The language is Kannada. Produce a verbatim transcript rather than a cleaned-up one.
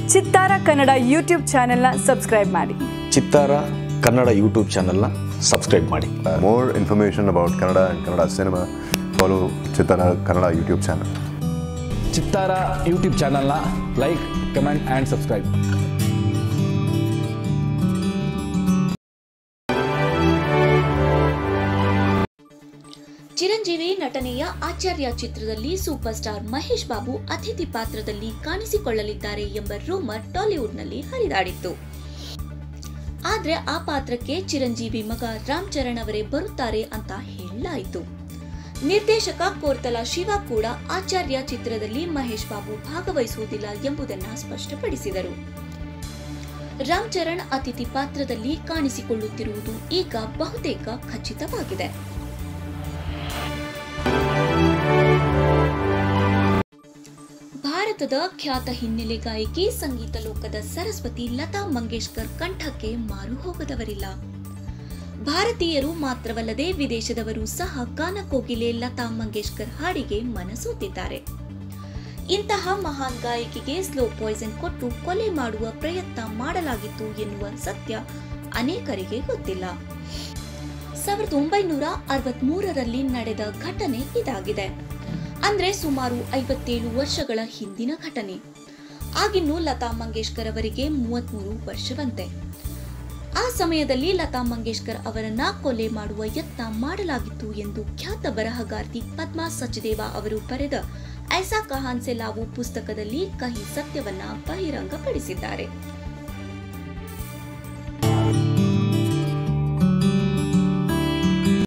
ಚಿತ್ತಾರ ಕನ್ನಡ ಯೂಟ್ಯೂಬ್ ಚಾನೆಲ್ನ ಸಬ್ಸ್ಕ್ರೈಬ್ ಮಾಡಿ. ಚಿತ್ತಾರ ಕನ್ನಡ ಯೂಟ್ಯೂಬ್ ಚಾನೆಲ್ನ ಸಬ್ಸ್ಕ್ರೈಬ್ ಮಾಡಿ. More information about Kannada and Kannada cinema, follow Chittara Kannada YouTube channel. Chittara YouTube ಚಾನೆಲ್ನ like, comment and subscribe. Chiranjeevi ನಟನೆಯ ಆಚಾರ್ಯ ಚಿತ್ರದಲ್ಲಿ ಸೂಪರ್ ಸ್ಟಾರ್ ಮಹೇಶ್ ಬಾಬು ಅತಿಥಿ ಪಾತ್ರದಲ್ಲಿ ಕಾಣಿಸಿಕೊಳ್ಳಲಿದ್ದಾರೆ ಎಂಬ ರೂಮರ್ ಟಾಲಿವುಡ್ನಲ್ಲಿ ಹರಿದಾಡಿತ್ತು. ಆದ್ರೆ ಆ ಪಾತ್ರಕ್ಕೆ ಚಿರಂಜೀವಿ ಮಗ ರಾಮ್ ಚರಣ್ ಅವರೇ ಬರುತ್ತಾರೆ ಅಂತ ಹೇಳಲಾಯಿತು. ನಿರ್ದೇಶಕ ಕೋರ್ತಲ ಶಿವ ಕೂಡ ಆಚಾರ್ಯ ಚಿತ್ರದಲ್ಲಿ ಮಹೇಶ್ ಬಾಬು ಭಾಗವಹಿಸುವುದಿಲ್ಲ ಎಂಬುದನ್ನು ಸ್ಪಷ್ಟಪಡಿಸಿದರು. ರಾಮ್ ಚರಣ್ ಅತಿಥಿ ಪಾತ್ರದಲ್ಲಿ ಕಾಣಿಸಿಕೊಳ್ಳುತ್ತಿರುವುದು ಈಗ ಬಹುತೇಕ ಖಚಿತವಾಗಿದೆ. ಭಾರತದ ಖ್ಯಾತ ಹಿನ್ನೆಲೆ ಗಾಯಕಿ, ಸಂಗೀತ ಲೋಕದ ಸರಸ್ವತಿ ಲತಾ ಮಂಗೇಶ್ಕರ್ ಕಂಠಕ್ಕೆ ಮಾರು ಹೋಗದವರಿಲ್ಲ. ಭಾರತೀಯರು ಮಾತ್ರವಲ್ಲದೆ ವಿದೇಶದವರು ಸಹ ಗಾನಕೋಗಿಲೆ ಲತಾ ಮಂಗೇಶ್ಕರ್ ಹಾಡಿಗೆ ಮನಸೋತಿದ್ದಾರೆ. ಇಂತಹ ಮಹಾನ್ ಗಾಯಕಿಗೆ ಸ್ಲೋ ಪಾಯ್ಸನ್ ಕೊಟ್ಟು ಕೊಲೆ ಮಾಡುವ ಪ್ರಯತ್ನ ಮಾಡಲಾಗಿತ್ತು ಎನ್ನುವ ಸತ್ಯ ಅನೇಕರಿಗೆ ಗೊತ್ತಿಲ್ಲ. ಸಾವಿರದ ಒಂಬೈನೂರ ಅರವತ್ತ್ ಮೂರರಲ್ಲಿ ನಡೆದ ಘಟನೆ ಇದಾಗಿದೆ. ಅಂದ್ರೆ ಸುಮಾರು ಐವತ್ತೇಳು ವರ್ಷಗಳ ಹಿಂದಿನ ಘಟನೆ. ಆಗಿನ್ನೂ ಲತಾ ಮಂಗೇಶ್ಕರ್ ಅವರಿಗೆ ಮೂವತ್ಮೂರು ವರ್ಷವಂತೆ. ಆ ಸಮಯದಲ್ಲಿ ಲತಾ ಮಂಗೇಶ್ಕರ್ ಅವರನ್ನ ಕೊಲೆ ಮಾಡುವ ಯತ್ನ ಮಾಡಲಾಗಿತ್ತು ಎಂದು ಖ್ಯಾತ ಬರಹಗಾರ್ತಿ ಪದ್ಮಾ ಸಚ್ದೇವ ಅವರು ಬರೆದ ಐಸಾ ಕಹಾನ್ ಸೆ ಲಾವು ಪುಸ್ತಕದಲ್ಲಿ ಕಹಿ ಸತ್ಯವನ್ನ ಬಹಿರಂಗಪಡಿಸಿದ್ದಾರೆ.